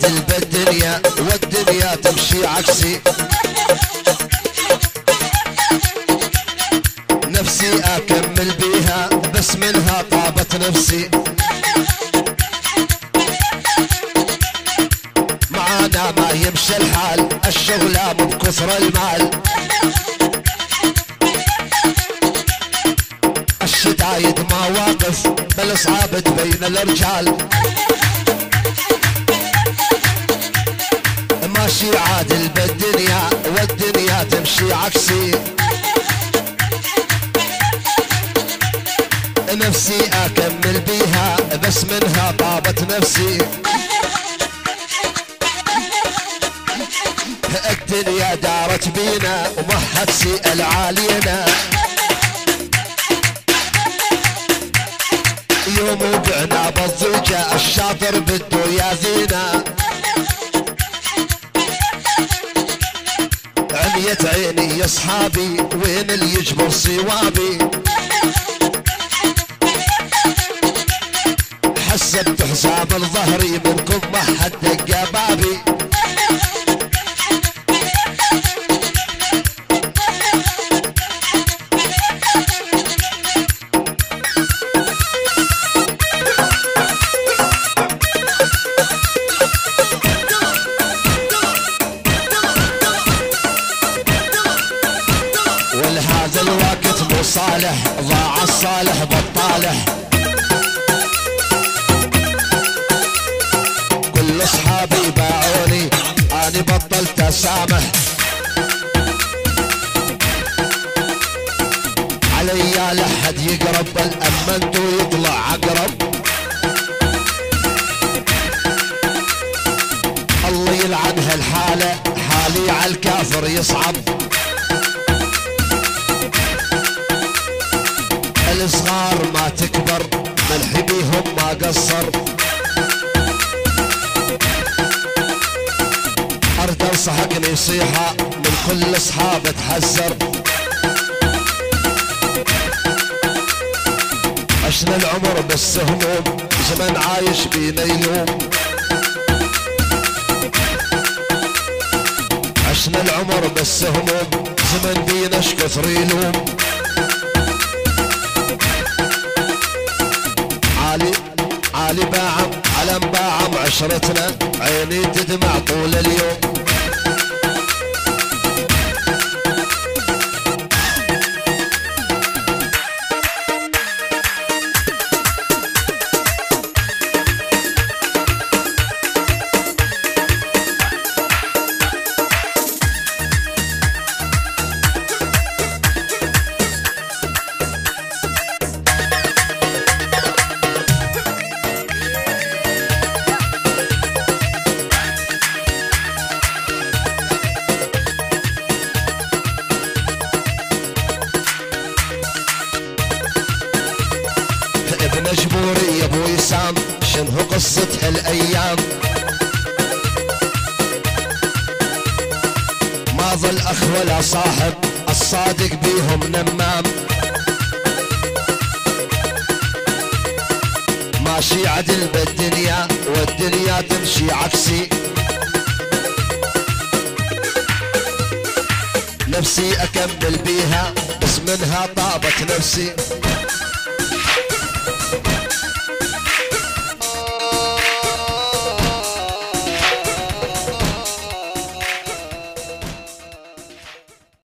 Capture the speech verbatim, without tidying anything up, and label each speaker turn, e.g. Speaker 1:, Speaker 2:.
Speaker 1: عادل بالدنيا والدنيا تمشي عكسي. نفسي اكمل بيها بس منها طابت نفسي. معانا ما يمشي الحال الشغلة مو بكثر المال. الشدايد ما واقف بل صعب تبين الرجال. ماشي عادل بالدنيا والدنيا تمشي عكسي. نفسي اكمل بيها بس منها طابت نفسي. الدنيا دارت بينا وما حد سأل علينا. يوم وقعنا بالضيجة الشاطر بده ياذينا. عميت عيني يا صحابي وين اللي يجبر صوابي. حسبت حساب الظهري منكم ما حد دق بابي. ولهذا الوقت مو صالح ضاع الصالح بطالح. كل اصحابي باعوني اني بطلت اسامح. عليا لحد يقرب بل امنته يطلع عقرب. الله يلعن هالحالة حالي على الكافر يصعب. الصغار ما تكبر ملحي بيهم ما قصر. ارد انصحك نصيحة من كل اصحاب تحذر. عشنا العمر بس هموم زمن عايش بينا يلوم. عشنا العمر بس هموم زمن بينا اش كثر يلوم. عالي عالي باعم على مباعم عشرتنا عيني تدمع طول اليوم. مجبوري يا ابو وسام شنو قصة هالايام. ما ظل اخ ولا صاحب الصادق بيهم نمام. ماشي عدل بالدنيا والدنيا تمشي عكسي. نفسي اكمل بيها بس منها طابت نفسي.